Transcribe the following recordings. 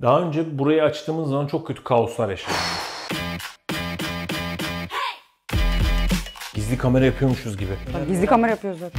Daha önce burayı açtığımız zaman çok kötü kaoslar yaşadık. Gizli kamera yapıyormuşuz gibi. Gizli kamera yapıyoruz zaten.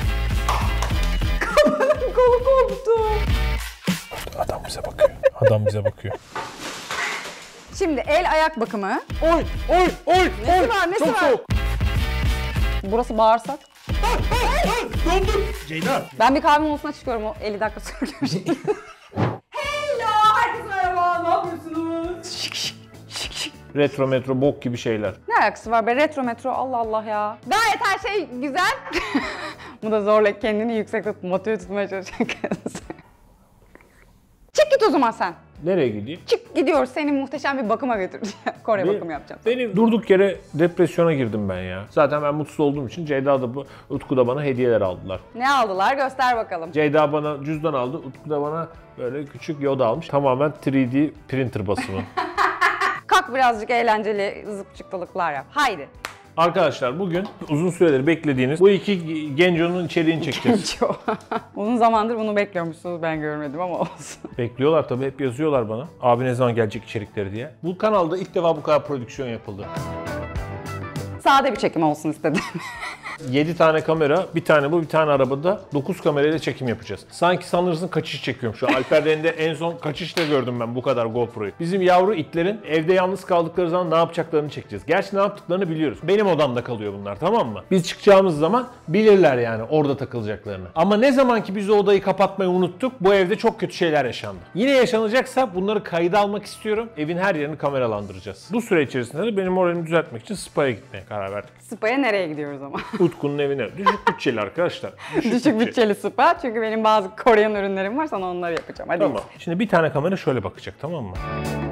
Kameranın kolu koptu. Adam bize bakıyor. Adam bize bakıyor. Şimdi el ayak bakımı. Oy! Nesi var? Nesi Çok var? soğuk. Burası bağırsak. Dondum. Ceyda. Ben bir kahve molasına çıkıyorum, o 50 dakika sonra görüşürüz. Hello! Herkese merhaba, ne yapıyorsunuz? Retro metro bok gibi şeyler. Ne alakası var be, retro metro, Allah Allah ya. Gayet her şey güzel. Bu da zorla kendini yüksekte motive tutmaya çalışan kız. Çık git o zaman sen. Nereye gideyim? Çık gidiyoruz, seni muhteşem bir bakıma götüreceğim. Kore bakımı yapacağım. Benim durduk yere depresyona girdim ben ya. Zaten ben mutsuz olduğum için Ceyda da Utku da bana hediyeler aldılar. Ne aldılar? Göster bakalım. Ceyda bana cüzdan aldı, Utku da bana böyle küçük Yoda almış. Tamamen 3D printer basımı. Kalk birazcık eğlenceli zıpçıklıklar yap. Haydi. Arkadaşlar bugün uzun süredir beklediğiniz bu iki Genco'nun içeriğini çekeceğiz. Genco. Uzun zamandır bunu bekliyormuşsunuz, ben görmedim ama olsun. Bekliyorlar tabii, hep yazıyorlar bana. Abi ne zaman gelecek içerikleri diye. Bu kanalda ilk defa bu kadar prodüksiyon yapıldı. Sade bir çekim olsun istedim. 7 tane kamera, bir tane bu, bir tane arabada 9 kamerayla çekim yapacağız. Sanki sanırsın kaçış çekiyorum şu an. Alper'den de en son kaçışta gördüm ben bu kadar GoPro'yu. Bizim yavru itlerin evde yalnız kaldıkları zaman ne yapacaklarını çekeceğiz. Gerçi ne yaptıklarını biliyoruz. Benim odamda kalıyor bunlar, tamam mı? Biz çıkacağımız zaman bilirler yani orada takılacaklarını. Ama ne zaman ki biz o odayı kapatmayı unuttuk, bu evde çok kötü şeyler yaşandı. Yine yaşanacaksa bunları kayda almak istiyorum. Evin her yerini kameralandıracağız. Bu süre içerisinde de benim moralimi düzeltmek için spa'ya gitmeye karar verdik. Spa'ya nereye gidiyoruz ama? Utku'nun evine. Düşük bütçeli arkadaşlar. Düşük bütçeli spa, çünkü benim bazı Koreyan ürünlerim var, sana onları yapacağım. Hadi. Tamam. Şimdi bir tane kamera şöyle bakacak, tamam mı?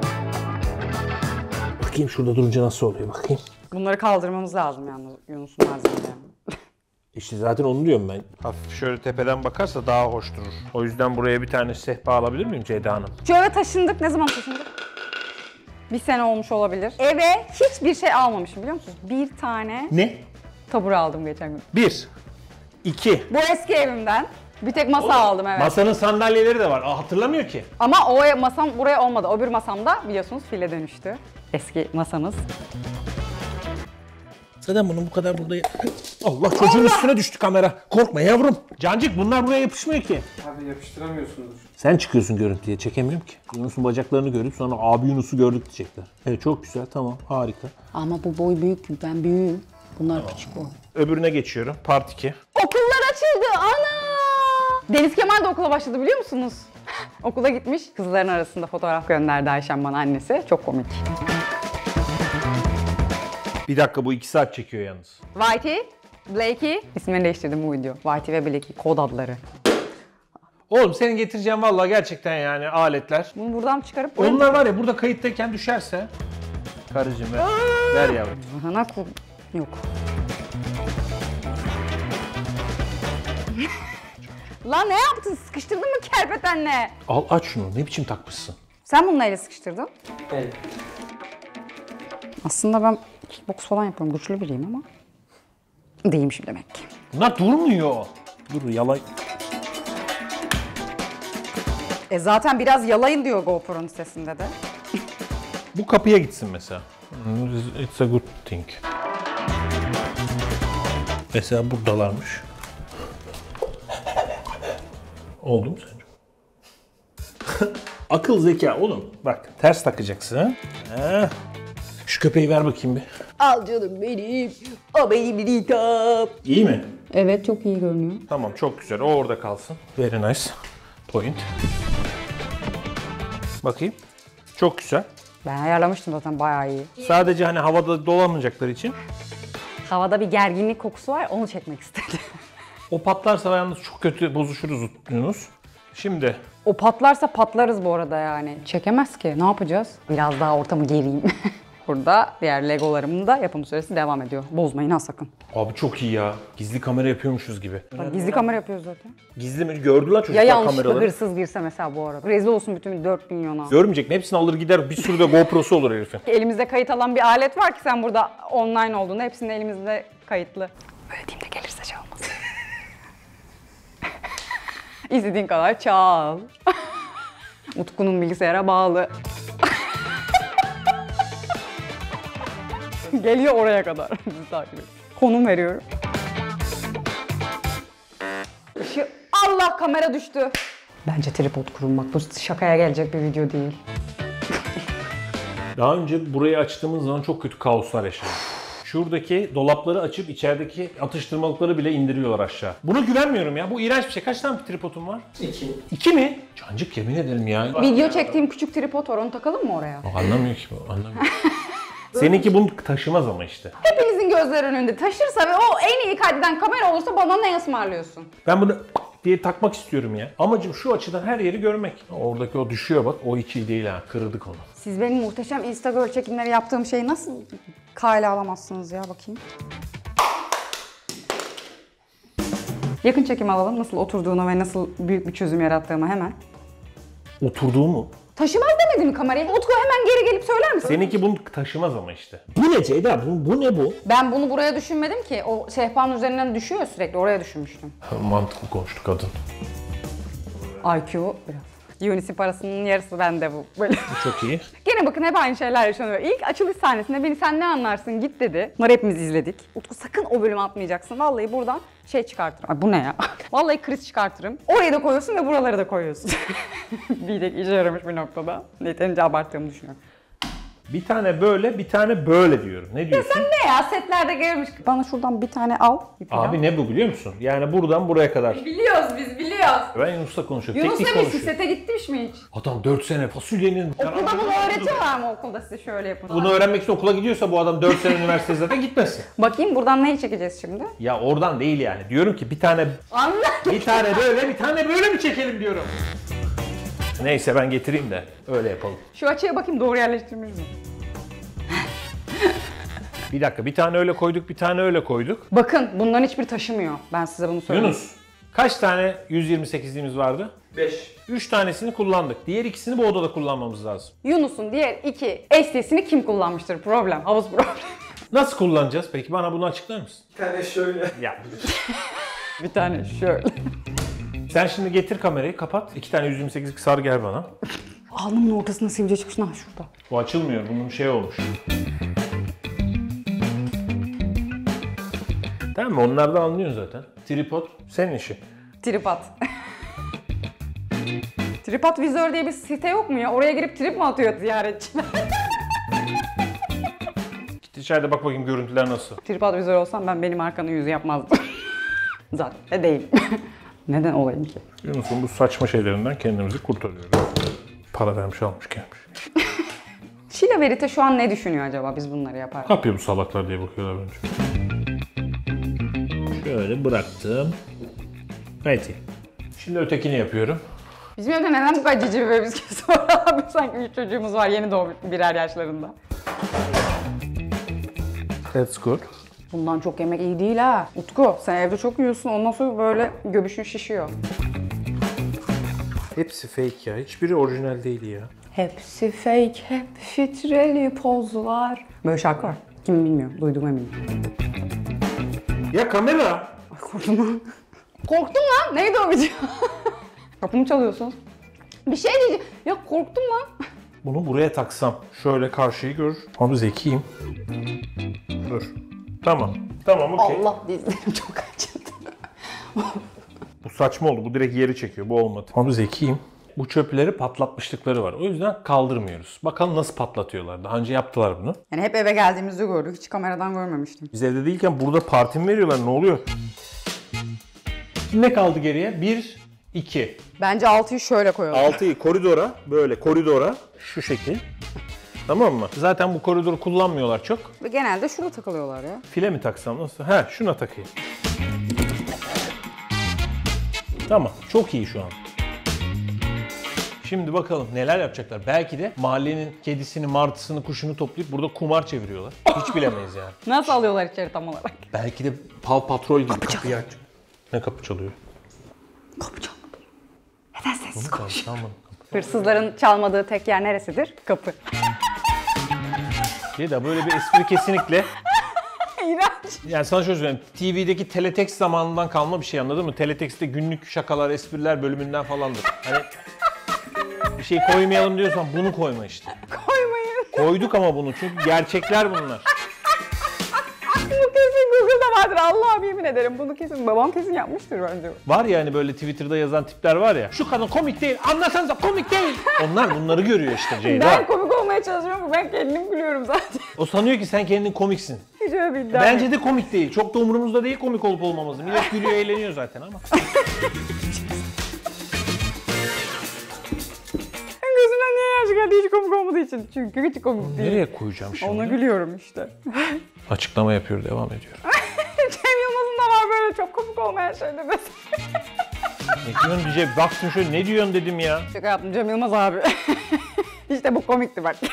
Bakayım şurada durunca nasıl oluyor, bakayım. Bunları kaldırmamız lazım yalnız Yunus'un malzemelerini. İşte zaten onu diyorum ben. Hafif şöyle tepeden bakarsa daha hoş durur. O yüzden buraya bir tane sehpa alabilir miyim Ceyda Hanım? Şu eve taşındık. Ne zaman taşındık? Bir sene olmuş olabilir. Eve hiçbir şey almamışım, biliyor musunuz? Bir tane Ne? tabure aldım geçen gün. 1, 2. Bu eski evimden. Bir tek masa aldım, evet. Masanın sandalyeleri de var. Hatırlamıyor ki. Ama o masam buraya olmadı. O bir masamda biliyorsunuz file dönüştü. Eski masamız. Zaten bunun bu kadar burada... Allah, çocuğun üstüne düştü kamera. Korkma yavrum. Cancık, bunlar buraya yapışmıyor ki. Abi yapıştıramıyorsunuz. Sen çıkıyorsun görüntüye, çekemiyorum ki. Yunus'un bacaklarını görüp sonra abi Yunus'u gördük diyecekler. Evet, çok güzel, tamam, harika. Ama bu boy büyük, ben büyüğüm. Bunlar küçük boy. Öbürüne geçiyorum, part 2. Okullar açıldı, ana! Deniz Kemal de okula başladı, biliyor musunuz? Okula gitmiş, kızların arasında fotoğraf gönderdi Ayşem bana, annesi. Çok komik. Bir dakika, bu 2 saat çekiyor yalnız. Whitey, Blakey. İsmini değiştirdim bu video. Whitey ve Blakey, kod adları. Oğlum senin getireceğin vallahi gerçekten yani aletler. Bunu buradan çıkarıp... Onlar var ya, burada kayıttayken düşerse. Karıcığım ver yavrum. Ana yok. Lan ne yaptın? Sıkıştırdın mı kerpetenle? Al aç şunu, ne biçim takmışsın? Sen bunu neyle sıkıştırdın? Evet. Aslında ben kickbox falan yapıyorum. Güçlü biriyim ama değilmişim demek ki. Bunlar durmuyor. Dur yalay. Zaten biraz yalayın diyor GoPro'nun sesinde de. Bu kapıya gitsin mesela. It's a good thing. Mesela buradalarmış. Oldu mu sence? Akıl zeka oğlum. Bak ters takacaksın. Heh. Şu köpeği ver bakayım bir. Al canım benim. O benim Rita. İyi mi? Evet, çok iyi görünüyor. Tamam, çok güzel. O orada kalsın. Very nice. Point. Bakayım. Çok güzel. Ben ayarlamıştım zaten, bayağı iyi. Sadece hani havada dolamayacakları için. Havada bir gerginlik kokusu var, onu çekmek istedim. O patlarsa yalnız çok kötü bozuşuruz Yunus. Şimdi O patlarsa patlarız bu arada yani. Çekemez ki. Ne yapacağız? Biraz daha ortamı gereyim. Burada diğer legolarımın da yapım süresi devam ediyor. Bozmayın ha sakın. abi çok iyi ya. Gizli kamera yapıyormuşuz gibi. Bak, gizli kamera yapıyoruz zaten. Gizli mi? Gördüler Ya çocuklar yanlışlıkla kameraları. hırsız girse mesela bu arada. Rezil olsun bütün 4 milyona. Görmeyecek mi? Hepsini alır gider. Bir sürü de GoPro'su olur herifin. Elimizde kayıt alan bir alet var ki sen burada online olduğunda hepsinin elimizde kayıtlı. Böyle diyeyim de gelirse çalmasın. İstediğin kadar çal. Utku'nun bilgisayara bağlı. Geliyor oraya kadar. Bizi takip et. Konum veriyorum. Allah, kamera düştü. Bence tripod kurulmak. Bu şakaya gelecek bir video değil. Daha önce burayı açtığımız zaman çok kötü kaoslar yaşadık. Şuradaki dolapları açıp içerideki atıştırmalıkları bile indiriyorlar aşağı. Buna güvenmiyorum ya. Bu iğrenç bir şey. Kaç tane tripodum var? 2. 2 mi? Cancık, yemin ederim ya. Video çektiğim küçük tripod var. Onu takalım mı oraya? Anlamıyor ki bu. Anlamıyor. Seninki bunu taşımaz ama işte. Hepinizin gözleri önünde taşırsa ve o en iyi kaydeden kamera olursa bana ne ısmarlıyorsun? Ben bunu diye takmak istiyorum ya. Amacım şu açıdan her yeri görmek. Oradaki o düşüyor bak. O hiç iyi değil ha. Kırdık onu. Siz benim muhteşem Instagram çekimleri yaptığım şeyi nasıl kale alamazsınız ya, bakayım. Yakın çekim alalım, nasıl oturduğunu ve nasıl büyük bir çözüm yarattığımı hemen. Oturduğu mu? Taşımaz demedi mi kamerayı? Utku hemen geri gelip söyler misin? Seninki bunu taşımaz ama işte. Bu ne Ceyda? Bu ne bu? Ben bunu buraya düşünmedim ki. O sehpanın üzerinden düşüyor sürekli. Oraya düşünmüştüm. Mantıklı konuştu kadın. IQ biraz. Unis'in parasının yarısı bende bu. Böyle. Çok iyi. Gene bakın hep aynı şeyler yaşanıyor. İlk açılış sahnesinde beni sen ne anlarsın git dedi. Bunları hepimiz izledik. Utku sakın o bölümü atmayacaksın. Vallahi buradan şey çıkartırım. Ay bu ne ya? Vallahi kriz çıkartırım. Orayı da koyuyorsun ve buraları da koyuyorsun. Bir de işe yaramış bir noktada. Yeterince abarttığımı düşünüyorum. Bir tane böyle, bir tane böyle diyorum. Ne diyorsun? Ne ya, setlerde görmüş. Bana şuradan bir tane al. Abi ne bu biliyor musun? Yani buradan buraya kadar. Biliyoruz biz, biliyoruz. Ben Yunus'la konuşuyorum. Yunus Teknik demiş, konuşuyor. sete gitmiş mi hiç? Adam 4 sene fasulyenin... Okulda bunu öğretiyorlar mı, okulda size şöyle yapın? Bunu öğrenmek için okula gidiyorsa bu adam 4 sene üniversiteye zaten gitmesin. Bakayım buradan neyi çekeceğiz şimdi? Ya oradan değil yani. Diyorum ki bir tane böyle, bir tane böyle mi çekelim diyorum. Neyse ben getireyim de öyle yapalım. Şu açıya bakayım, doğru yerleştirmiş mi? Bir dakika, bir tane öyle koyduk, bir tane öyle koyduk. Bakın bunların hiçbiri taşımıyor. Ben size bunu söyleyeyim. Yunus, kaç tane 128'liğimiz vardı? 5. 3 tanesini kullandık. Diğer ikisini bu odada kullanmamız lazım. Yunus'un diğer iki SD'sini kim kullanmıştır? Problem. Havuz problem. Nasıl kullanacağız? Peki bana bunu açıklar mısın? Bir tane şöyle. Ya Bir tane şöyle. sen şimdi getir kamerayı, kapat. 2 tane 128'lik sar gel bana. Alnımın ortasında sivilce çıkmış. Ha şurada. Bu açılmıyor. Bunun şey olmuş. Tamam mı? Onlardan anlıyorsun zaten. Tripod senin işi. Tripod. Tripod Vizör diye bir site yok mu ya? Oraya girip trip mi atıyor ziyaretçiler? Git içeride bak bakayım görüntüler nasıl. Tripod Vizör olsam ben benim arkanın yüzü yapmazdım. Zaten de değil. Neden olayım ki? Yunus'un bu saçma şeylerinden kendimizi kurtarıyoruz. Para vermiş almış gelmiş. Şila Verite şu an ne düşünüyor acaba biz bunları yaparken? Ne yapıyor bu salaklar diye bakıyorlar bence. Şöyle bıraktım. Evet. Şimdi ötekini yapıyorum. Bizim evde neden bu kadar cici bir bebek bisküvisi var abi? Sanki 3 çocuğumuz var, yeni doğmuş birer yaşlarında. That's good. Bundan çok yemek iyi değil ha. Utku sen evde çok yiyorsun, ondan sonra böyle göbüşün şişiyor. Hepsi fake ya. Hiçbiri orijinal değil ya. Hepsi fake, hep filtreli pozlar. Böyle şarkı var. Kim bilmiyor, duyduğum eminim. Ya kamera! Ay korktum lan. Korktum lan, neydi o video? Kapımı çalıyorsunuz. Bir şey diyeceğim. Ya korktum lan. Bunu buraya taksam şöyle karşıyı görür. Abi zekiyim. Dur. Tamam. Tamam okey. Allah dizlerim çok acıdı. Bu saçma oldu. Bu direkt yeri çekiyor. Bu olmadı. Abi zekiyim. Bu çöpleri patlatmışlıkları var. O yüzden kaldırmıyoruz. Bakalım nasıl patlatıyorlar. Daha önce yaptılar bunu. Yani hep eve geldiğimizde gördük. Hiç kameradan görmemiştim. Biz evde değilken burada parti mi veriyorlar? Ne oluyor? Ne kaldı geriye? 1, 2. Bence 6'yı şöyle koyalım. 6'yı koridora, böyle koridora şu şekil. Tamam mı? Zaten bu koridoru kullanmıyorlar çok. Ve genelde şurada takılıyorlar ya. File mi taksam nasıl? He, şuna takayım. Tamam, çok iyi şu an. Şimdi bakalım neler yapacaklar. Belki de mahallenin kedisini, martısını, kuşunu toplayıp burada kumar çeviriyorlar. Hiç bilemeyiz yani. Nasıl alıyorlar içeri tam olarak? Belki de Paw Patrol gibi kapıyı aç. Ne kapı çalıyor? Kapı çalmadı. Neden sessiz konuş? Tamam. Hırsızların çalmadığı tek yer neresidir? Kapı. Ya böyle bir espri kesinlikle. İğrenç. Yani sana şöyle söyleyeyim. TV'deki teletext zamanından kalma bir şey, anladın mı? Teletext'te günlük şakalar, espriler bölümünden falandır. Hani Bir şey koymayalım diyorsan bunu koyma işte. Koymayın. Koyduk ama bunu çünkü gerçekler bunlar. Bu kesin Google'da vardır. Allah'ım yemin ederim. Bunu kesin babam kesin yapmıştır bence. Var ya hani böyle Twitter'da yazan tipler var ya. Şu kadın komik değil, anlasanıza komik değil. Onlar bunları görüyor işte Ceyda. Ben komik olmaya çalışıyorum. Ben kendim gülüyorum zaten. O sanıyor ki sen kendin komiksin. Hiç öyle bir iddia Bence yok. de komik değil. Çok da umurumuzda değil komik olup olmaması. Millet gülüyor, eğleniyor zaten ama. Gözümden niye yaş geldi hiç komik olmadığı için. Çünkü hiç komik değil. Nereye koyacağım şimdi? Ona gülüyorum işte. Açıklama yapıyor, devam ediyor. Cem Yılmaz'ın da var böyle çok komik olmayan şeyler mesela. Ne diyorsun diyecek, baktım şöyle ne diyorsun dedim ya. Şaka yaptım Cem Yılmaz abi. İşte bu komikti bak.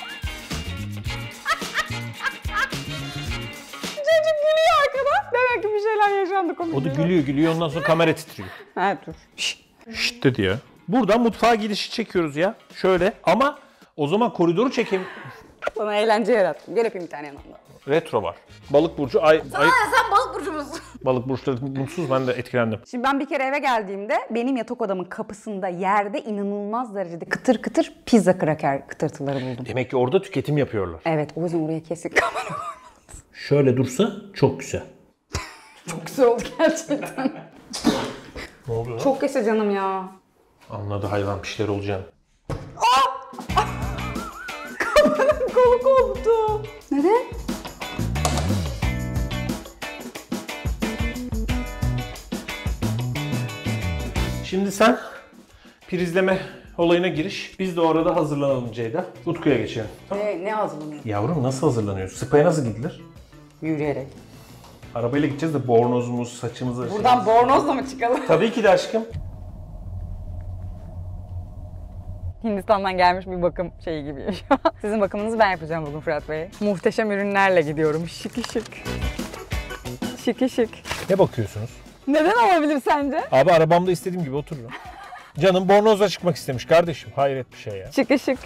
Çocuk gülüyor arkadan. Demek ki bir şeyler yaşandı komik. O da gülüyor ondan sonra kamera titriyor. Ha dur. Şşt dedi ya. Buradan mutfağa gidişi çekiyoruz ya. Şöyle ama o zaman koridoru çekeyim. Sana eğlence yarattım. Gel öpeyim bir tane yanımda. Retro var. Balık burcu Sen balık burcumuzsun. balık burçları mutsuz, ben de etkilendim. Şimdi ben bir kere eve geldiğimde benim yatak odamın kapısında yerde inanılmaz derecede kıtır kıtır pizza kraker kıtırtıları buldum. Demek ki orada tüketim yapıyorlar. Evet o yüzden oraya kesin kamera koymalısın. Şöyle dursa çok güzel. Çok güzel oldu gerçekten. Ne oluyor? Çok yaşa canım ya. Anladı hayvan, bir şeyler olacağını. Kolu koptu. Neden? Şimdi sen prizleme olayına giriş. Biz de orada hazırlanalım Ceyda. Utku'ya geçelim. Ne hazırlanıyor? Yavrum nasıl hazırlanıyorsun? Spa'ya nasıl gidilir? Yürüyerek. Arabayla gideceğiz de bornozumuz, saçımızı... Buradan bornozla mı çıkalım? Tabii ki de aşkım. Hindistan'dan gelmiş bir bakım şeyi gibi şu an. Sizin bakımınızı ben yapacağım bugün Fırat Bey. Muhteşem ürünlerle gidiyorum. Şıkı şık. Şıkı şık. Ne bakıyorsunuz? Neden olabilir sence? Abi arabamda istediğim gibi otururum. Canım bornozla çıkmak istemiş kardeşim. Hayret bir şey ya. Şıkı şık.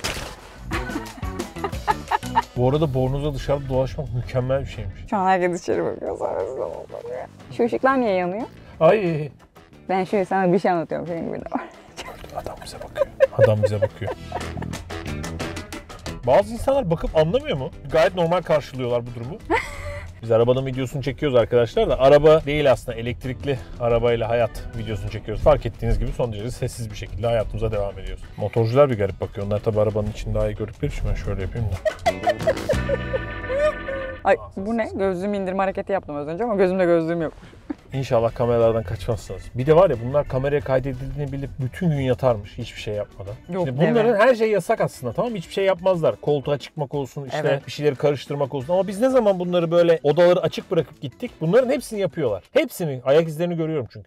Bu arada bornozla dışarıda dolaşmak mükemmel bir şeymiş. Şu an herkes içeri bakıyor. Sonrasında olmadı. Şu ışıklar niye yanıyor? Ay. Ben şöyle sana bir şey anlatıyorum. Senin gibi de var. Adam bize bakıyor. Adam bize bakıyor. Bazı insanlar bakıp anlamıyor mu? Gayet normal karşılıyorlar bu durumu. Biz arabanın videosunu çekiyoruz arkadaşlar da araba değil aslında, elektrikli arabayla hayat videosunu çekiyoruz. Fark ettiğiniz gibi son derece sessiz bir şekilde hayatımıza devam ediyoruz. Motorcular bir garip bakıyor. Onlar tabii arabanın içini daha iyi gördükleri için ben şöyle yapayım da. Ay bu ne? Gözlüğümü indirme hareketi yaptım az önce ama gözümde gözlüğüm yokmuş. İnşallah kameralardan kaçmazsınız. Bir de var ya bunlar kameraya kaydedildiğini bilip bütün gün yatarmış hiçbir şey yapmadan. Yok, Şimdi bunların deme. her şey yasak aslında, tamam mı? Hiçbir şey yapmazlar. Koltuğa çıkmak olsun, işte Evet. bir şeyleri karıştırmak olsun. Ama biz ne zaman bunları böyle odaları açık bırakıp gittik? Bunların hepsini yapıyorlar. Hepsini. Ayak izlerini görüyorum çünkü.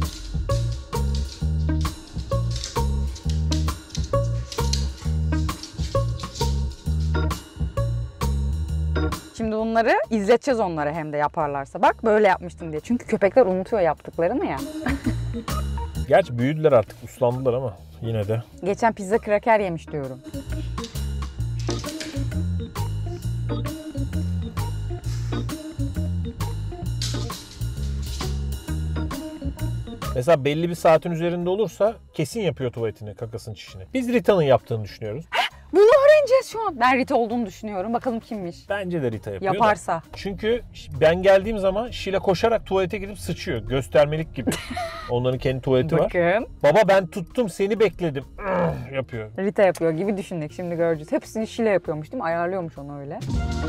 Şimdi bunları izleteceğiz onlara hem de yaparlarsa. Bak böyle yapmıştım diye. Çünkü köpekler unutuyor yaptıklarını ya. Gerçi büyüdüler artık, uslandılar ama yine de. Geçen pizza kraker yemiş diyorum. Mesela belli bir saatin üzerinde olursa kesin yapıyor tuvaletini, kakasını, çişini. Biz Rita'nın yaptığını düşünüyoruz. Bunu öğreneceğiz şu an. Ben Rita olduğunu düşünüyorum. Bakalım kimmiş. Bence de Rita yapıyor Yaparsa. da. Çünkü ben geldiğim zaman Şile koşarak tuvalete gidip sıçıyor. Göstermelik gibi. Onların kendi tuvaleti var. Bakın. Baba ben tuttum seni bekledim. Yapıyor. Rita yapıyor gibi düşündük. Şimdi göreceğiz. Hepsini Şile yapıyormuş değil mi? Ayarlıyormuş onu öyle.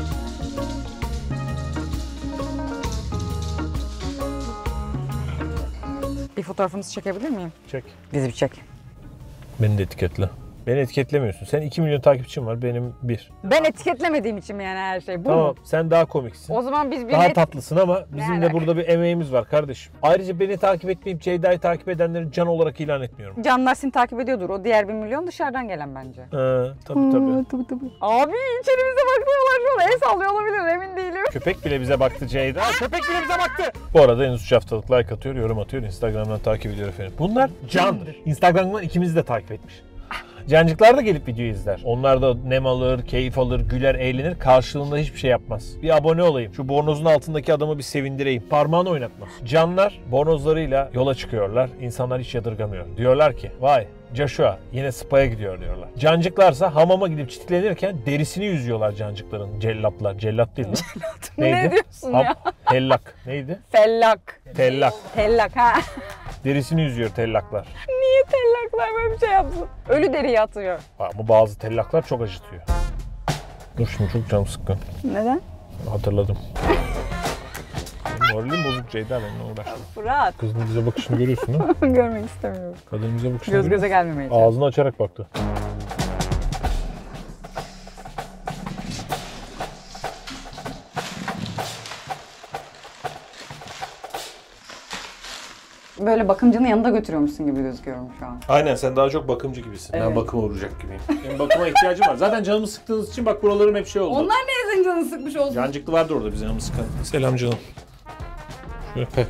Bir fotoğrafınızı çekebilir miyim? Çek. Bizi bir çek. Beni de etiketle. Beni etiketlemiyorsun. Senin 2 milyon takipçin var, benim 1. Ben etiketlemediğim için mi yani her şey? Bu Tamam, mu? sen daha komiksin. O zaman biz bir Daha tatlısın ama bizim de alaka? burada bir emeğimiz var kardeşim. Ayrıca beni takip etmeyip Ceyda'yı takip edenleri can olarak ilan etmiyorum. Canlar seni takip ediyordur. O diğer 1 milyon dışarıdan gelen bence. Tabii tabii. Abi içerimize bakmıyorlar şu an. El sallıyor olabilir emin değilim. Köpek bile bize baktı Ceyda. Köpek bile bize baktı. Bu arada en 3 haftalık like atıyor, yorum atıyor. Instagram'dan takip ediyor efendim. Bunlar candır. Instagram'dan ikimizi de takip etmiş. Cancıklar da gelip video izler. Onlar da nem alır, keyif alır, güler, eğlenir. Karşılığında hiçbir şey yapmaz. Bir abone olayım. Şu bornozun altındaki adamı bir sevindireyim. Parmağını oynatmaz. Canlar bornozlarıyla yola çıkıyorlar. İnsanlar hiç yadırgamıyor. Diyorlar ki vay Joshua yine spa'ya gidiyor diyorlar. Cancıklarsa hamama gidip çitlenirken derisini yüzüyorlar cancıkların. Cellatlar. Cellat değil mi? Ne diyorsun ya? Tellak. Neydi? Fellak. Tellak. Tellak ha. Derisini yüzüyor tellaklar. Niye tellaklar böyle bir şey yapsın? Ölü deriyi atıyor. Ama bazı tellaklar çok acıtıyor. Dur şimdi çok canım sıkkın. Neden? Hatırladım. Moralim bozuk Ceyda, benimle uğraşma. Fırat. Kızın bize bakışını görüyorsun değil mi? Görmek istemiyorum. Kadın bize bakışını Göz görüyor göze gelmemeyi. musun? Ağzını açarak baktı. Böyle bakımcının yanında götürüyormuşsun gibi gözüküyorum şu an. Aynen, sen daha çok bakımcı gibisin. Ben Evet. bakıma uğrayacak gibiyim. Benim bakıma ihtiyacım var. Zaten canımı sıktığınız için bak buralarım hep şey oldu. Onlar ne senin canını sıkmış olsun? Cancıklı vardı orada bize canımı sıkan. Selam canım. Şöyle pek.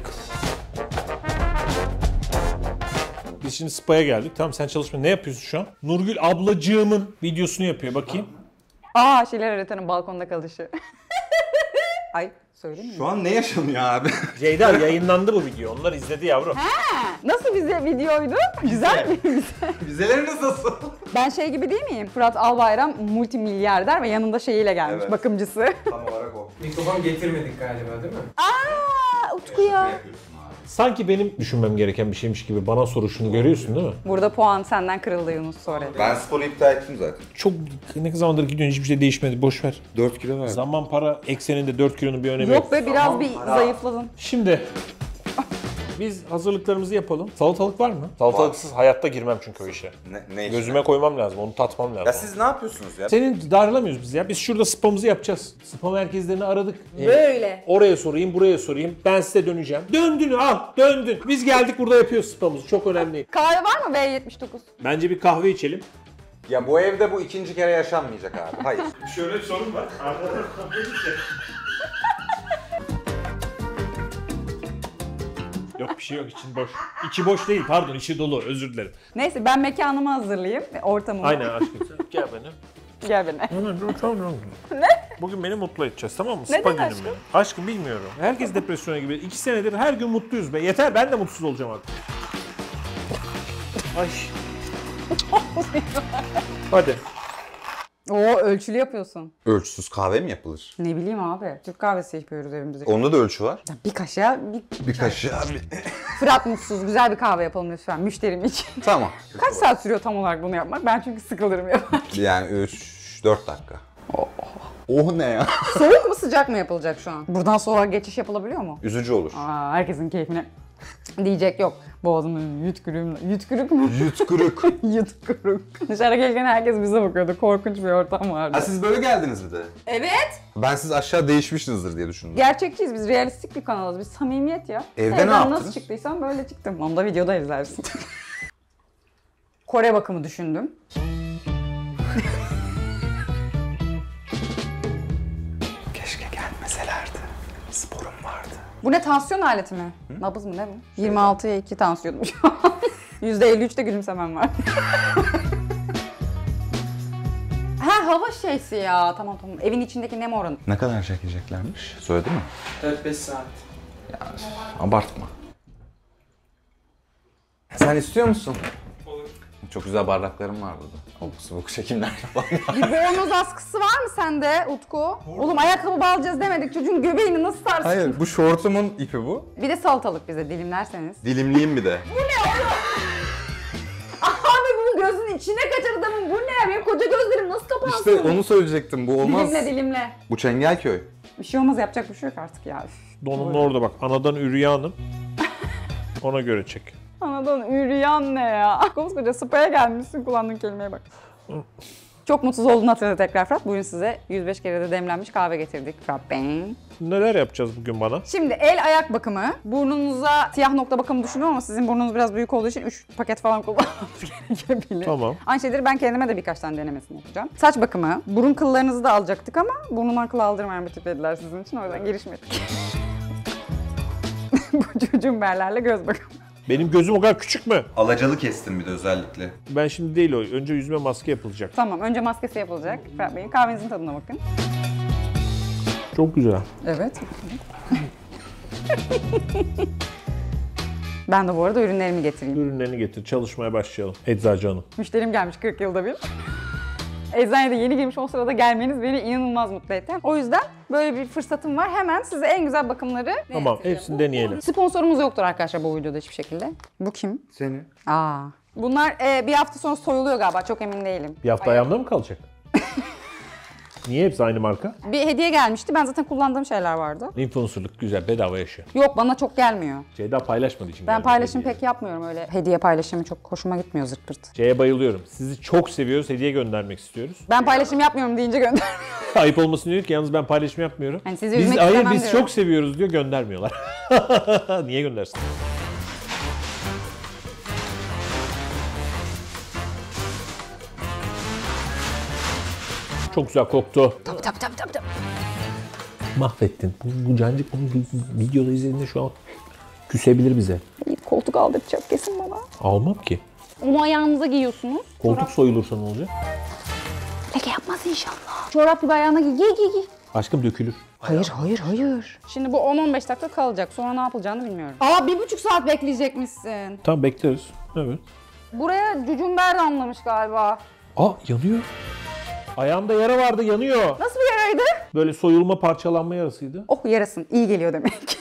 Biz şimdi spa'ya geldik. Tamam, sen çalışma. Ne yapıyorsun şu an? Nurgül ablacığımın videosunu yapıyor. Bakayım. Aa, Şiler Öğretmen'in balkonda kalışı. Ay, söyleyeyim mi? Şu an ne yaşanıyor abi? Ceyda, yayınlandı bu video. Onlar izledi yavrum. Nasıl bize videoydu? Güzel mi? Vizeleriniz nasıl? Ben şey gibi değil miyim? Fırat Albayram multimilyarder ve yanında şeyiyle gelmiş, Evet. bakımcısı. Tam olarak o. Mikrofon getirmedik galiba değil mi? Aa, Utku ya. Yapıyorsun abi. Sanki benim düşünmem gereken bir şeymiş gibi bana soruşunu görüyorsun değil mi? Burada puan senden kırıldı Yunus sonra. Ben sporu iptal ettim zaten. Çok ne zamandır gidiyorsun, hiçbir şey değişmedi. Boş ver. 4 kilo verdim. Zaman para ekseninde 4 kilonun bir önemi yok. Yok be, biraz bir zayıfladın. Şimdi biz hazırlıklarımızı yapalım. Salatalık var mı? Salatalıksız hayatta girmem çünkü o işe. Ne işin? Gözüme koymam lazım, onu tatmam lazım. Ya siz ne yapıyorsunuz ya? Senin darlamıyoruz biz ya. Biz şurada spamızı yapacağız. Spam merkezlerini aradık. Böyle. Oraya sorayım, buraya sorayım. Ben size döneceğim. Döndün, al, döndün. Biz geldik, burada yapıyoruz spamımızı. Çok önemli. Kahve var mı B79? Bence bir kahve içelim. Ya bu evde bu ikinci kere yaşanmayacak abi. Hayır. Şöyle bir sorun var. Yok, bir şey yok, için boş. İçi boş değil, pardon, içi dolu, özür dilerim. Neyse, ben mekanımı hazırlayayım, ortamımı. Aynen aşkım, sen gel benim. Gel beni. Ne? Bugün beni mutlu edeceğiz, tamam mı? Neden Spa günüm aşkım? benim. Aşkım bilmiyorum. Herkes depresyona gibi. 2 senedir her gün mutluyuz be. Yeter, ben de mutsuz olacağım artık. Ay. Hadi. Oo, ölçülü yapıyorsun. Ölçüsüz kahve mi yapılır? Ne bileyim abi. Türk kahvesi yapıyoruz evimizde. Onda da ölçü var. Bir kaşığa Bir kaşığı abi. Fırat mutsuz, güzel bir kahve yapalım lütfen müşterim için. Tamam. Kaç saat sürüyor tam olarak bunu yapmak? Ben çünkü sıkılırım yapar. Yani 4 dakika. Oh ne ya? Soğuk mu sıcak mı yapılacak şu an? Buradan sonra geçiş yapılabiliyor mu? Üzücü olur. Aa, herkesin keyfine diyecek yok. Boğazımın yütkürük mü? Yutkırık. Yutkürük. Dışarı gelirken herkes bize bakıyordu. Korkunç bir ortam vardı. Ha siz böyle geldiniz bir de. Evet. Ben siz aşağı değişmişsinizdir diye düşündüm. Gerçekçiyiz biz. Realistik bir kanalız. Biz samimiyet ya. Evde Evden ne yaptınız? nasıl çıktıysam böyle çıktım. Onu da videoda izlersin. Kore bakımı düşündüm. Keşke gelmeselerdi. Sporum vardı. Bu ne, tansiyon aleti mi? Nabız mı ne bu? 26'ya 2 tansiyonum şu an. %53'te gülümsemem var. Ha, hava şeysi ya. Tamam. Evin içindeki nem oranı. Ne kadar çekeceklermiş? Söyledi mi? 4-5 saat. Abartma. Sen istiyor musun? Olur. Çok güzel bardaklarım var burada. Soğuk çekimler falan. Bir bornoz askısı var mı sende Utku? Oğlum ayakkabı bağlayacağız demedik. Çocuğun göbeğini nasıl sarsın? Hayır, bu şortumun ipi bu. Bir de salatalık bize dilimlerseniz. Dilimliyim bir de. Abi bunun gözünün içine kaçar adamın. Bu ne ya? Benim koca gözlerim nasıl kapansın? İşte onu söyleyecektim. Bu olmaz. Dilimle. Bu Çengelköy. Bir şey olmaz, yapacak bir şey yok artık ya. Üf. Donun orada bak. Anadan Ürya Hanım. Ona göre çek. Anadan üriyan ne ya? Koskoca spa'ya gelmişsin, kullandığın kelimeye bak. Çok mutsuz olduğunu hatırladı tekrar Fırat. Bugün size 105 kere de demlenmiş kahve getirdik. Fırat Bey. Neler yapacağız bugün bana? Şimdi el ayak bakımı. Burnunuza siyah nokta bakımı düşünüyorum ama sizin burnunuz biraz büyük olduğu için 3 paket falan kullanmanız gerekebilir. Tamam. Aynı şeyleri ben kendime de birkaç tane denemesini yapacağım. Saç bakımı. Burun kıllarınızı da alacaktık ama burnumdan kıl aldırmayan bir tip dediler sizin için. O yüzden girişmedik. Bu çocuğun berlerle göz bakımı. Benim gözüm o kadar küçük mü? Alacalı kestim bir de özellikle. Ben şimdi değil o. Önce yüzüme maske yapılacak. Tamam, önce maskesi yapılacak. Fırat Bey'in kahvenizin tadına bakın. Çok güzel. Evet. Ben de bu arada ürünlerimi getireyim. Ürünlerini getir, çalışmaya başlayalım. Eczacı hanım. Müşterim gelmiş 40 yılda bir. Eczanede yeni girmiş o sırada gelmeniz beni inanılmaz mutlu etti. O yüzden böyle bir fırsatım var. Hemen size en güzel bakımları Tamam, hepsini deneyelim. Sponsorumuz yoktur arkadaşlar bu videoda hiçbir şekilde. Bu kim? Seni. Aa. Bunlar bir hafta sonra soyuluyor galiba. Çok emin değilim. Bir hafta ayağımda mı kalacak? Niye hepsi aynı marka? Bir hediye gelmişti. Ben zaten kullandığım şeyler vardı. Influencerlık güzel, bedava yaşıyor. Yok bana çok gelmiyor. Ceyda paylaşmadığı için Ben gelmedi paylaşım hediye. pek yapmıyorum öyle. Hediye paylaşımı çok hoşuma gitmiyor zırt pırt. C'ye bayılıyorum. Sizi çok seviyoruz, hediye göndermek istiyoruz. Ben paylaşım yapmıyorum deyince gönder. Ayıp olmasın diyor ki yalnız ben paylaşım yapmıyorum. Hani sizi üzmek hayır istemem biz diyorum. çok seviyoruz diyor, göndermiyorlar. Niye göndersin? Çok güzel koktu. Tabii. Mahvettin. Bu cancık bunu videoda izlediğinde şu an küsebilir bize. Koltuk aldıracak kesin bana. Almam ki. Onu ayağınıza giyiyorsunuz. Koltuk soyulursa ne olacak? Leke yapmaz inşallah. Çorap gibi ayağına giy. Giy. Aşkım dökülür. Hayır. Şimdi bu 10-15 dakika kalacak. Sonra ne yapılacağını bilmiyorum. Aa 1,5 saat bekleyecekmişsin. Tamam bekleriz. Evet. Buraya cucumber damlamış galiba. Aa yanıyor. Ayağımda yara vardı, yanıyor. Nasıl bir yaraydı? Böyle soyulma, parçalanma yarasıydı. Oh yarasın. İyi geliyor demek.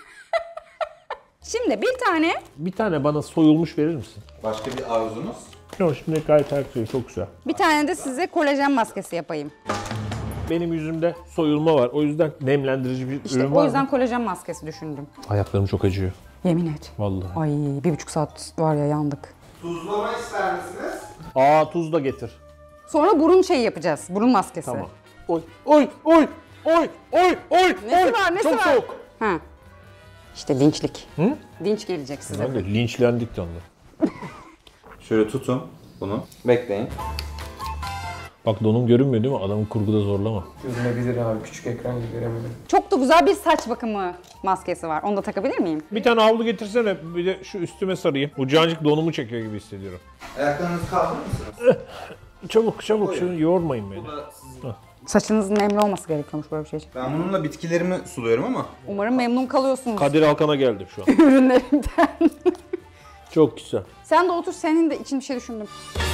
Şimdi Bir tane bana soyulmuş verir misin? Başka bir arzunuz? Yok şimdi gayet her şey çok güzel. bir tane de size kolajen maskesi yapayım. Benim yüzümde soyulma var. O yüzden nemlendirici bir İşte ürün o var yüzden mı? kolajen maskesi düşündüm. Ayaklarım çok acıyor. Yemin et. Vallahi. Ay 1,5 saat var ya yandık. Tuzlama ister misiniz? Aa tuz da getir. Sonra burun şeyi yapacağız. Burun maskesi. Tamam. Oy oy oy oy oy oy. Nesi oy. var, nesi çok var? soğuk. Ha. İşte linçlik. Hı? Linç gelecek size. Ben de linçlendik de onlar. Şöyle tutun bunu. Bekleyin. Bak donum görünmüyor değil mi? Adamı kurguda zorlama. Görünebilir abi. Küçük ekran gibi göremedim. Çok da güzel bir saç bakımı maskesi var. Onu da takabilir miyim? Bir tane havlu getirsene. Bir de şu üstüme sarayım. Bu cancık donumu çekiyor gibi hissediyorum. Ayaklarınızı kaldırır mısınız? Çabuk şunu yormayın beni. Bu da sizin. Saçınızın nemli olması gerekiyormuş böyle bir şey için. Ben bununla bitkilerimi suluyorum ama. Umarım memnun kalıyorsunuz Kadir Alkan'a geldim şu an. ürünlerimden. Çok güzel. Sen de otur, senin de için bir şey düşündüm.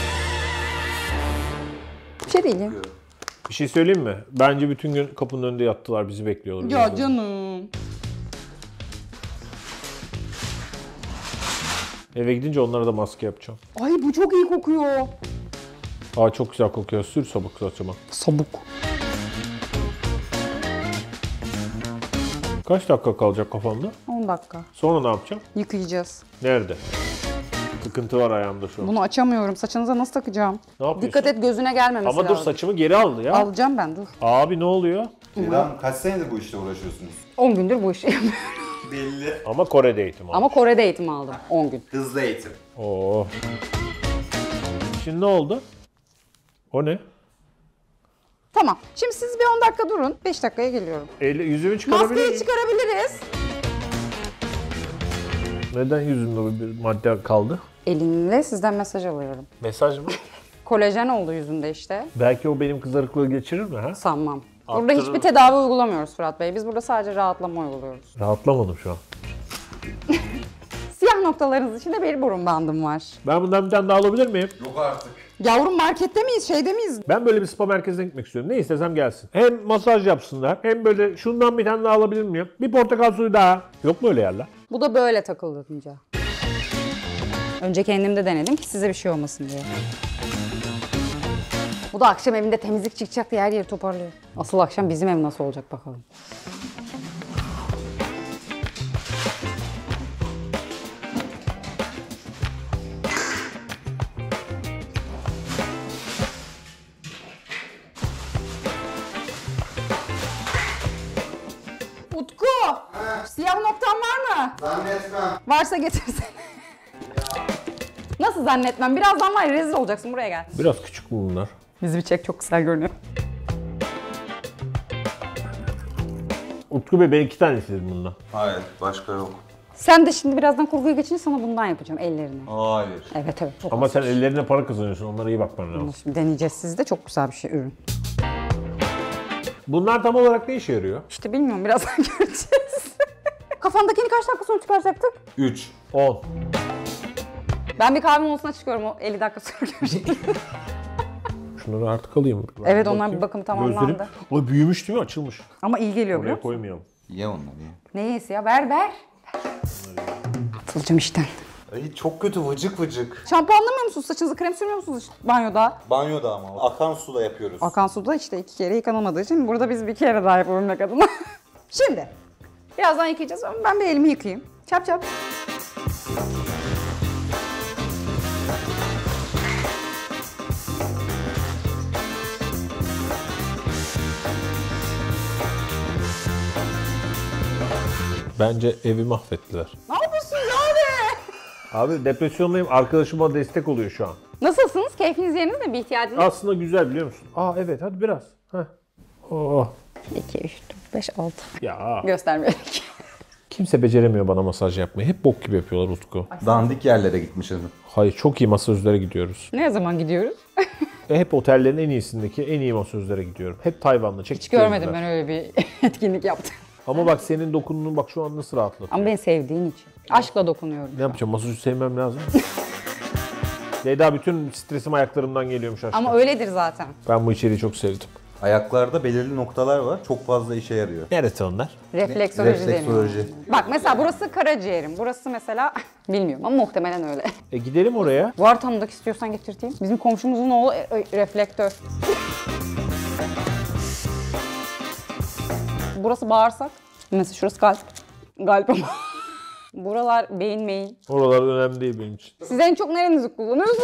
Bir şey değil ya. Bir şey söyleyeyim mi? Bence bütün gün kapının önünde yattılar, bizi bekliyorlar. Ya canım. Eve gidince onlara da maske yapacağım. Ay bu çok iyi kokuyor. Aa çok güzel kokuyor. Sür sabuk saçıma. Sabuk. Kaç dakika kalacak kafamda? 10 dakika. Sonra ne yapacağım? Yıkayacağız. Nerede? Sıkıntı var ayağımda şu an. Bunu açamıyorum. Saçınıza nasıl takacağım? Ne yapıyorsun? Dikkat et gözüne gelmemesi Ama dur lazım. saçımı geri aldı ya. Alacağım ben dur. Abi ne oluyor? Ceyda kaç senedir bu işle uğraşıyorsunuz? 10 gündür bu işi yapıyorum. Belli. Ama Kore'de eğitim aldım. Ama Kore'de eğitim aldım 10 gün. Hızlı eğitim. Oo. Şimdi ne oldu? O ne? Tamam. Şimdi siz bir 10 dakika durun. 5 dakikaya geliyorum. Yüzümü çıkarabilir Maskeyi miyim? çıkarabiliriz. Neden yüzümde bir madde kaldı? Elinle sizden mesaj alıyorum. Mesaj mı? Kolajen oldu yüzünde işte. Belki o benim kızarıklığı geçirir mi ha? Sanmam. Burada Arttırır. hiçbir tedavi uygulamıyoruz Fırat Bey. Biz burada sadece rahatlama uyguluyoruz. Rahatlamadım şu an. Siyah noktalarınız içinde bir burun bandım var. Ben bundan bir tane daha alabilir miyim? Yok artık. Yavrum markette miyiz, şeyde miyiz? Ben böyle bir spa merkezine gitmek istiyorum. Ne istesem gelsin. Hem masaj yapsınlar hem böyle şundan bir tane daha alabilir miyim? Bir portakal suyu daha. Yok mu öyle yerler? Bu da böyle takıldırınca. Önce kendim de denedim ki size bir şey olmasın diye. Bu da akşam evinde temizlik çıkacak diye her yeri toparlıyor. Asıl akşam bizim ev nasıl olacak bakalım. Utku! Siyah noktan var mı? Zannetmem. Varsa getirsene. Nasıl zannetmem? Birazdan var ya rezil olacaksın, buraya gel. Biraz küçük mü bunlar? Bizi bir çek, çok güzel görünüyor. Utku Bey ben 2 tane istedim bundan. Hayır, başka yok. Sen de şimdi birazdan kurguya geçince sana bundan yapacağım ellerine. Hayır. Evet evet. Çok Ama sen ellerine para kazanıyorsun. Onlara iyi bakman lazım. Bunu şimdi deneyeceğiz sizde. Çok güzel bir şey ürün. Bunlar tam olarak ne işe yarıyor? İşte bilmiyorum, birazdan göreceğiz. Kafandakini kaç dakika sonra çıkaracaktık? 3. 10. Ben bir kahve molasına çıkıyorum, o 50 dakika sonra görüşürüz. Şunları artık alayım. Evet, onlar bir bakım tamamlandı. Gözlerim o büyümüş değil mi? Açılmış. Ama iyi geliyor biliyor Oraya musun? koymayalım. Ye onları ye. Ne yesi ya? Ver. Atılacağım işten. Ay çok kötü vıcık vıcık. Şampuanlamıyor musunuz? Saçınızı krem sürmüyor musunuz banyoda? Banyoda ama akan suda yapıyoruz. Akan suda işte 2 kere yıkanamadığı için burada biz bir kere daha yapabilmek adına. Şimdi birazdan yıkayacağız ama ben bir elimi yıkayayım. Çap çap. Bence evi mahvettiler. Ne yapıyorsunuz abi? Abi depresyondayım. Arkadaşıma destek oluyor şu an. Nasılsınız? Keyfiniz yerinde mi? Bir ihtiyacınız? Aslında güzel biliyor musun? Aa evet hadi biraz. Heh. Oh. 2, 3, 4, 5, 6. Ya Göstermeyelim. kimse beceremiyor bana masaj yapmayı. Hep bok gibi yapıyorlar Utku. Dandik yerlere gitmişiz. Hayır çok iyi masözlere gidiyoruz. Ne zaman gidiyoruz? Hep otellerin en iyisindeki en iyi masözlere gidiyorum. Hep Tayvan'da çektik. Hiç görmedim ben öyle bir etkinlik yaptım. Ama bak senin dokunduğun bak şu an nasıl rahatlatıyor. Ama beni sevdiğin için. Aşkla dokunuyorum. Ne yapacağım? Masajı sevmem lazım. Leyda bütün stresim ayaklarımdan geliyormuş aşkım. Ama öyledir zaten. Ben bu içeriği çok sevdim. Ayaklarda belirli noktalar var. Çok fazla işe yarıyor. Neresi onlar? Refleksoloji deniyor. Refleksoloji. Bak mesela burası karaciğerim. Burası mesela bilmiyorum ama muhtemelen öyle. Gidelim oraya. Var tanıdık istiyorsan getirteyim. Bizim komşumuzun oğlu reflektör. Burası bağırsak. Mesela şurası kalp. Kalp ama. Buralar beyin meyin. Oralar önemli değil benim için. Siz en çok nerenizi kullanıyorsunuz?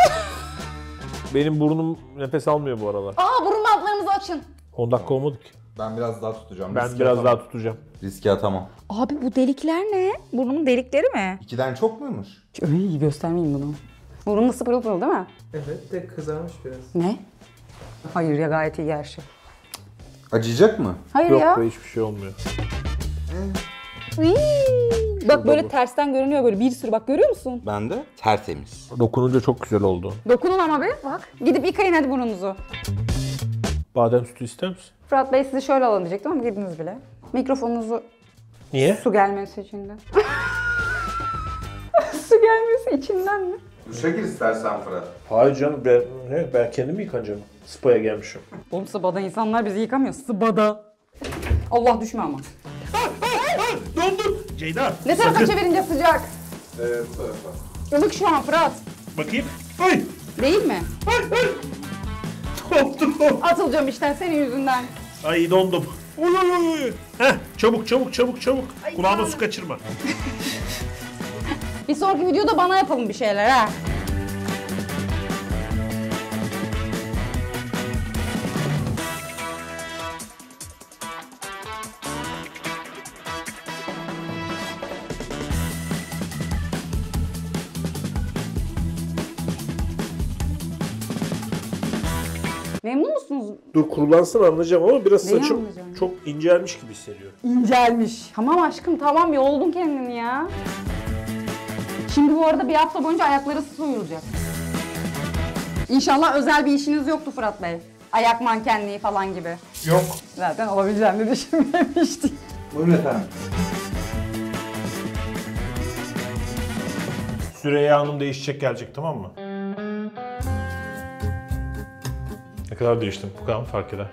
Benim burnum nefes almıyor bu aralar. Aa, burun bantlarımızı açın. 10 dakika olmadı ki. Ben biraz daha tutacağım. Ben Riske biraz atamam. daha tutacağım. Riske atamam. Abi bu delikler ne? Burnumun delikleri mi? 2'den çok muymuş? Öyle göstermeyeyim bunu. Burnum ısı pırıl pırıl değil mi? Evet de kızarmış biraz. Ne? Hayır ya, gayet iyi her şey. Acıyacak mı? Hayır Yok ya. be hiçbir şey olmuyor. Bak böyle tersten görünüyor, böyle bir sürü, bak görüyor musun? Ben de tertemiz. Dokununca çok güzel oldu. Dokunun ama bir bak. Gidip yıkayın hadi burnunuzu. Badem sütü ister misin? Fırat Bey sizi şöyle alın diyecektim ama girdiniz bile. Mikrofonunuzu Niye? su gelmesi içinden. Su gelmesi içinden mi? Duşa gir istersen Fırat. Hayır canım ben kendim yıkanacağım. Spa'ya gelmişim. Oğlum sıbada insanlar bizi yıkamıyor. Sıbada. Allah düşme ama. Dondum. Ceyda. Ne tarafa çevirince sıcak? Bu tarafa. Ilık şu an Fırat. Bakayım. Ay. Değil mi? Dondum. Atılacağım işten senin yüzünden. Ay dondum. Uy uy uy. Heh, çabuk. Kulağıma su kaçırma. Bir sonraki videoda bana yapalım bir şeyler ha. Memnun musunuz? Dur kurulansın anlayacağım ama biraz Neyi saçım anlayacağım? çok incelmiş gibi hissediyorum. İncelmiş. Tamam aşkım, tamam, yoldun kendini ya. Şimdi bu arada bir hafta boyunca ayakları soyulacak. İnşallah özel bir işiniz yoktu Fırat Bey. Ayak mankenliği falan gibi. Yok. Zaten olabileceğini düşünmemiştik. Buyurun efendim. Süreyya Hanım değişecek gelecek tamam mı? Ne kadar değiştim? Bu kadar mı fark eder?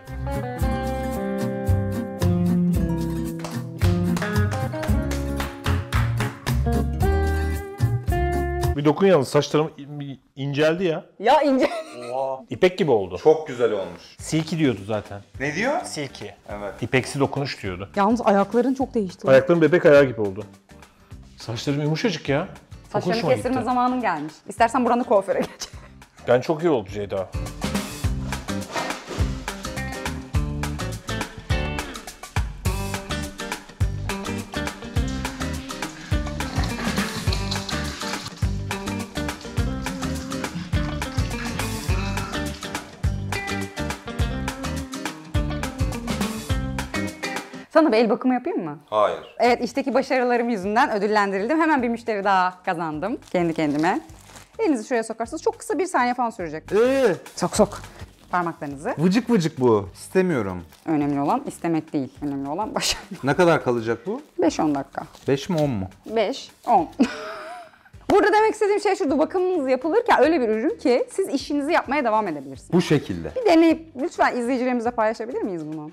Bir dokun yalnız saçlarım inceldi ya. Ya ince. İpek gibi oldu. Çok güzel olmuş. Silki diyordu zaten. Ne diyor? Silki. Evet. İpeksi dokunuş diyordu. Yalnız ayakların çok değişti. Ayaklarım bebek ayağı gibi oldu. Saçlarım yumuşacık ya. Çok Saçlarını hoşuma kestirme gitti. zamanın gelmiş. İstersen buranı kuaföre geç. Ben çok iyi oldu Ceyda. Sana bir el bakımı yapayım mı? Hayır. Evet, işteki başarılarım yüzünden ödüllendirildim. Hemen bir müşteri daha kazandım kendi kendime. Elinizi şuraya sokarsınız. Çok kısa, 1 saniye falan sürecek. Sok sok. parmaklarınızı. Vıcık vıcık bu. İstemiyorum. Önemli olan istemek değil. Önemli olan başarmak. Ne kadar kalacak bu? 5-10 dakika. 5 mi 10 mu? 5, 10. Burada demek istediğim şey şu, bakımınız yapılırken öyle bir ürün ki siz işinizi yapmaya devam edebilirsiniz. Bu şekilde. Bir deneyip lütfen izleyicilerimizle paylaşabilir miyiz bunu?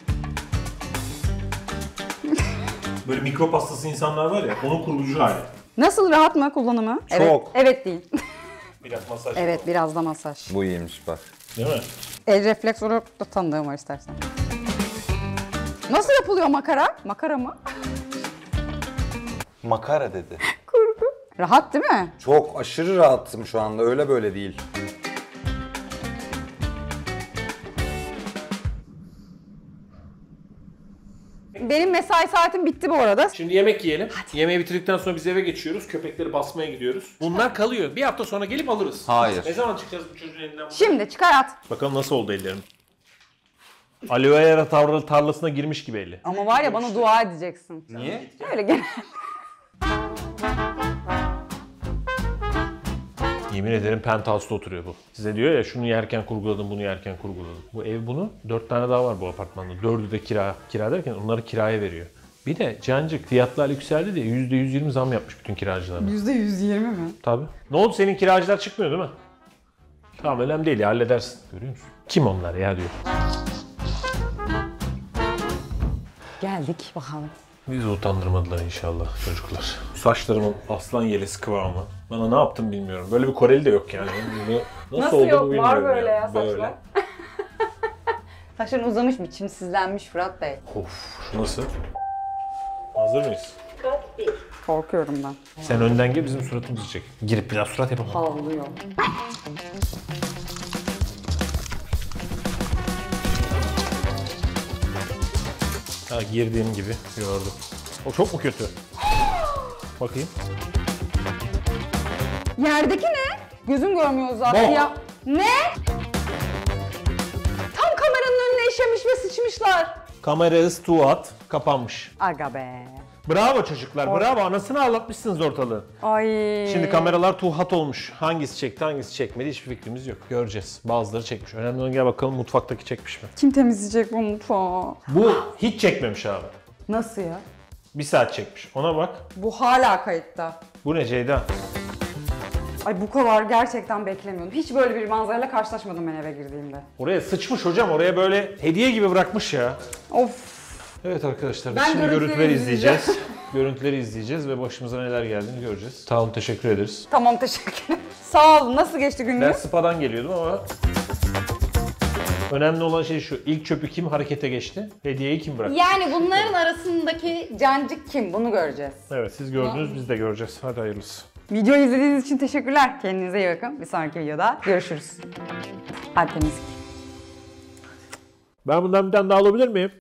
Böyle mikrop hastası insanlar var ya, onun kurulucu hali. Nasıl, rahat mı kullanımı? Evet, Çok. evet değil. Biraz masaj. Evet, biraz da masaj. Bu iyiymiş bak. Değil mi? El refleks olarak da tanıdığım var istersen. Nasıl yapılıyor makara? Makara mı? Makara dedi. Kurgu. Rahat değil mi? Çok aşırı rahatım şu anda. Öyle böyle değil. Benim mesai saatim bitti bu arada. Şimdi yemek yiyelim. Yemeği bitirdikten sonra biz eve geçiyoruz. Köpekleri basmaya gidiyoruz. Bunlar kalıyor. Bir hafta sonra gelip alırız. Hayır. Ne zaman çıkacağız bu çocuğun elinden? Şimdi çıkar at. Bakalım nasıl oldu ellerim. Aloe vera tarlasına girmiş gibi eli. Ama var ya, bana dua edeceksin. Niye? Öyle gene. Yemin ederim penthouse'da oturuyor bu. Size diyor ya, şunu yerken kurguladım, bunu yerken kurguladım. Bu ev bunu, 4 tane daha var bu apartmanda. 4'ü de kira. Kira derken onları kiraya veriyor. Bir de Cancık fiyatlar yükseldi diye %120 zam yapmış bütün kiracılarına. %120 mi? Tabii. Ne oldu, senin kiracılar çıkmıyor değil mi? Tamam, önemli değil ya, halledersin. Görüyor musun? Kim onlar ya diyor. Geldik bakalım. Bizi utandırmadılar inşallah çocuklar. Saçlarımın aslan yelesi kıvamı. Bana ne yaptım bilmiyorum. Böyle bir Koreli de yok yani. Nasıl oldu bu bilmiyorum. Var böyle ya Böyle. saçlar. Saçların uzamış, biçimsizlenmiş Fırat Bey. Of, şu nasıl? Hazır mıyız? Korkuyorum ben. Sen önden gel, bizim suratımızı çek. Girip biraz surat yapalım. Havlıyor. Ha, girdiğim gibi gördüm. O çok mu kötü? Bakayım. Yerdeki ne? Gözüm görmüyor zaten Bok. ya. Ne? Tam kameranın önüne işemiş ve sıçmışlar. Kamera too hot, kapanmış. Aga be. Bravo çocuklar, bravo. Anasını ağlatmışsınız ortalığı. Ay. Şimdi kameralar too hot olmuş. Hangisi çekti, hangisi çekmedi hiçbir fikrimiz yok. Göreceğiz. Bazıları çekmiş. Önemli olan, gel bakalım mutfaktaki çekmiş mi? Kim temizleyecek bu mutfağı? Bu hiç çekmemiş abi. Nasıl ya? 1 saat çekmiş. Ona bak. Bu hala kayıtta. Bu ne Ceyda? Ay bu kadar gerçekten beklemiyordum. Hiç böyle bir manzarayla karşılaşmadım ben eve girdiğimde. Oraya sıçmış hocam. Oraya böyle hediye gibi bırakmış ya. Of. Evet arkadaşlar, biz Ben şimdi görüntüleri görüntüleri izleyeceğiz. Görüntüleri izleyeceğiz ve başımıza neler geldiğini göreceğiz. Sağ olun, teşekkür ederiz. Tamam, teşekkür ederim. Sağ olun. Nasıl geçti Ben gününüz? SPA'dan geliyordum ama önemli olan şey şu. İlk çöpü kim harekete geçti? Hediyeyi kim bıraktı? Yani bunların arasındaki cancık kim? Bunu göreceğiz. Evet, siz gördünüz, biz de göreceğiz. Hadi hayırlısı. Videoyu izlediğiniz için teşekkürler. Kendinize iyi bakın. Bir sonraki videoda görüşürüz. Hadi temizlik. Ben bundan bir tane daha alabilir miyim?